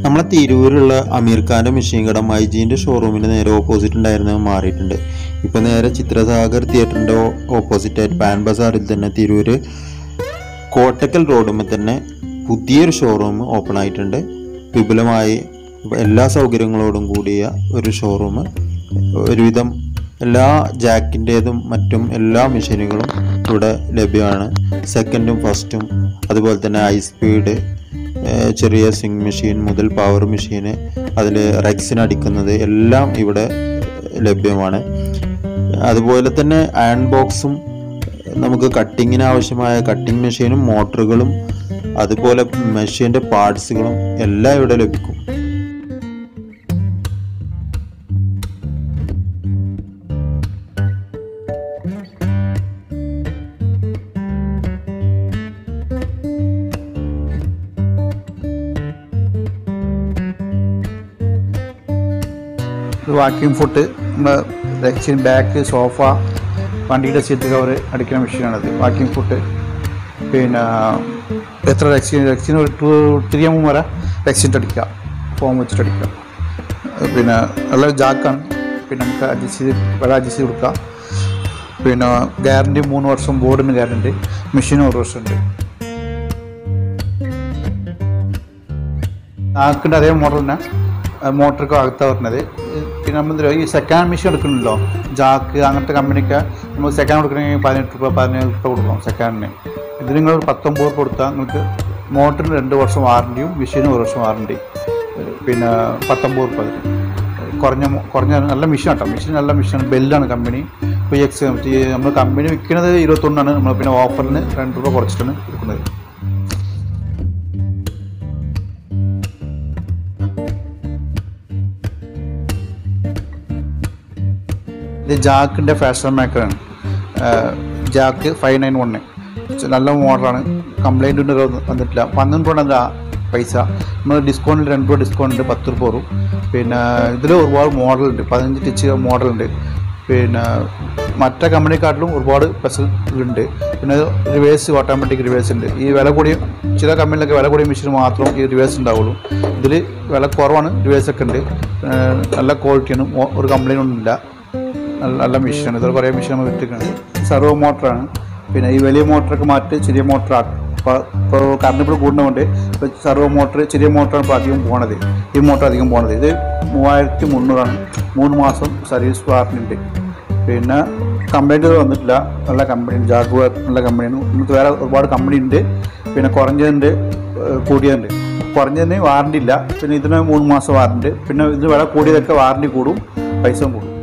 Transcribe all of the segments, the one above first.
നമ്മളെ തിരൂരുള്ള അമീർ ഖാൻ്റെ മെഷീൻ കട മൈജീൻ്റെ ഷോറൂമിന് നേരെ ഓപ്പോസിറ്റ് ഉണ്ടായിരുന്നത് മാറിയിട്ടുണ്ട്. ഇപ്പോൾ നേരെ ചിത്രസാഗർ തിയേറ്ററിൻ്റെ ഓപ്പോസിറ്റായിട്ട് പാൻ ബസാറിൽ തന്നെ തിരൂര് കോട്ടക്കൽ റോഡുമ്പോൾ തന്നെ പുതിയൊരു ഷോറൂം ഓപ്പൺ ആയിട്ടുണ്ട്. വിപുലമായി എല്ലാ സൗകര്യങ്ങളോടും കൂടിയ ഒരു ഷോറൂം. ഒരുവിധം എല്ലാ ജാക്കിൻ്റേതും മറ്റും എല്ലാ മെഷീനുകളും ഇവിടെ ലഭ്യമാണ്. സെക്കൻഡും ഫസ്റ്റും അതുപോലെ തന്നെ ഹൈ സ്പീഡ്, ചെറിയ സ്വിംഗ് മെഷീൻ മുതൽ പവർ മെഷീന്, അതിൽ റെക്സിന് അടിക്കുന്നത് എല്ലാം ഇവിടെ ലഭ്യമാണ്. അതുപോലെ തന്നെ അയൺ ബോക്സും നമുക്ക് കട്ടിങ്ങിന് ആവശ്യമായ കട്ടിങ് മെഷീനും മോട്ടറുകളും അതുപോലെ മെഷീൻ്റെ പാർട്സുകളും എല്ലാം ഇവിടെ ലഭിക്കും. വാക്യൂം ഫുട്ട്, നമ്മുടെ റെക്സിൻ ബാക്ക്, സോഫ, വണ്ടിയുടെ സീറ്റ് കവർ അടിക്കുന്ന മെഷീനാണത്. വാക്യൂം ഫുട്ട് പിന്നെ എത്ര റെക്സിന് ഒരു 3 mm വരെ റെക്സിൻ്റെ അടിക്കുക, ഫോം വെച്ചിട്ട് അടിക്കുക. പിന്നെ നല്ല ജാക്കാണ്. പിന്നെ നമുക്ക് അഡ്ജസ്റ്റ് ചെയ്ത് വില അഡ്ജസ്റ്റ് ചെയ്ത് കൊടുക്കുക. പിന്നെ ഗ്യാരണ്ടി 3 വർഷം, ബോർഡിന് ഗ്യാരണ്ടി, മെഷീന് 1 വർഷമുണ്ട്. ജാക്കിൻ്റെ അതേ മോഡൽ തന്നെ മോട്ടർക്ക് അകത്താണ് പറഞ്ഞത്. പിന്നെ നമ്മൾ ഈ സെക്കൻഡ് മെഷീൻ എടുക്കണമല്ലോ, ജാക്ക് അങ്ങനത്തെ കമ്പനിക്ക് നമ്മൾ സെക്കൻഡ് കൊടുക്കണമെങ്കിൽ 18 രൂപ 17 രൂപ കൊടുക്കണം സെക്കൻഡിന്. ഇത് നിങ്ങൾ 19 രൂപ കൊടുത്താൽ നിങ്ങൾക്ക് മോട്ടറിന് 2 വർഷം വാറണ്ടിയും മെഷീന് 1 വർഷം വാറണ്ടി. പിന്നെ 19 രൂപ. കുറഞ്ഞ നല്ല മെഷീൻ കേട്ടോ. മെഷീൻ നല്ല മെഷീനാണ്. ബെല്ലാണ് കമ്പനി. ഇപ്പോൾ നമ്മൾ കമ്പനി വിൽക്കുന്നത് 21 നമ്മൾ പിന്നെ ഓഫറിന് 2 രൂപ കുറച്ചിട്ടാണ് കൊടുക്കുന്നത്. ഇത് ജാക്കിൻ്റെ ഫാഷൻ മേക്കറാണ്. ജാക്ക് 591 നല്ല മോഡലാണ്. കംപ്ലൈൻറ്റ് വന്നിട്ടില്ല. 12 രൂപ അതിൻ്റെ പൈസ. നമ്മൾ ഡിസ്കൗണ്ടിൽ 2 രൂപ ഡിസ്കൗണ്ട് ഉണ്ട്, 10 രൂപ വരും. പിന്നെ ഇതിൽ ഒരുപാട് മോഡലുണ്ട്, 15 ടച്ച് മോഡലുണ്ട്. പിന്നെ മറ്റേ കമ്പനിക്കാട്ടിലും ഒരുപാട് ഉണ്ട്. പിന്നെ റിവേഴ്സ്, ഓട്ടോമാറ്റിക് റിവേഴ്സ് ഉണ്ട്. ഈ വില കൂടിയ ചില കമ്പനിയിലൊക്കെ വില കൂടിയ മെഷീൻ മാത്രം ഈ റിവേഴ്സ് ഉണ്ടാവുള്ളൂ. ഇതിൽ വില കുറവാണ്, റിവേഴ്സൊക്കെ ഉണ്ട്. നല്ല ക്വാളിറ്റിയാണ്, ഒരു കംപ്ലൈൻറ്റ് ഒന്നും ഇല്ല. നല്ല മെഷീനാണ്. ഇതൊരു കുറേ മെഷീൻ നമ്മൾ വിട്ടിരിക്കുന്നത്. സർവോ മോട്ടറാണ്. പിന്നെ ഈ വലിയ മോട്ടറൊക്കെ മാറ്റി ചെറിയ മോട്ടറാണ്. ഇപ്പോൾ കറണ്ട് ഇപ്പോൾ കൂടുന്നതുകൊണ്ട് ഇപ്പോൾ സർവോ മോട്ടർ, ചെറിയ മോട്ടറാണ് ഇപ്പോൾ അധികം പോണത്. ഈ മോട്ടർ അധികം പോണത്. ഇത് 3300 3 മാസം സർവീസ് വാറണ്ടി ഉണ്ട്. പിന്നെ കംപ്ലൈൻറ്റ് വന്നിട്ടില്ല. നല്ല കമ്പനിയാണ്, ജാഗ്വാർ നല്ല കമ്പനിയാണ്. നമുക്ക് വേറെ ഒരുപാട് കമ്പനി ഉണ്ട്. പിന്നെ കുറഞ്ഞതുണ്ട്, കൂടിയതുണ്ട്. കുറഞ്ഞതിന് വാറണ്ടി ഇല്ല. പിന്നെ ഇതിന് 3 മാസം വാറണ്ടി. പിന്നെ ഇതിന് വില കൂടിയതൊക്കെ വാറണ്ടി കൂടും, പൈസയും കൂടും.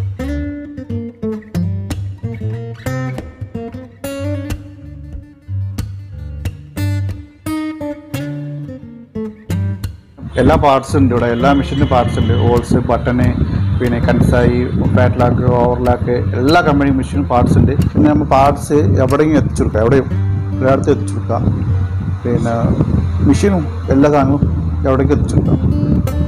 എല്ലാ പാർട്സും ഉണ്ട് ഇവിടെ. എല്ലാ മെഷീൻ്റെ പാർട്സ് ഉണ്ട്. ഹോൾസ്, ബട്ടണ്, പിന്നെ കൻസായി, ഫാറ്റ്ലാക്ക്, ഓവർലാക്ക്, എല്ലാ കമ്പനി മെഷീനും പാർട്സ് ഉണ്ട്. പിന്നെ നമ്മൾ പാർട്സ് എവിടെയെങ്കിലും എത്തിച്ചു കൊടുക്കുക, എല്ലായിടത്തും എത്തിച്ചു കൊടുക്കുക. പിന്നെ മെഷീനും എല്ലാ സാധനവും എവിടേക്കും എത്തിച്ചു കൊടുക്കുക.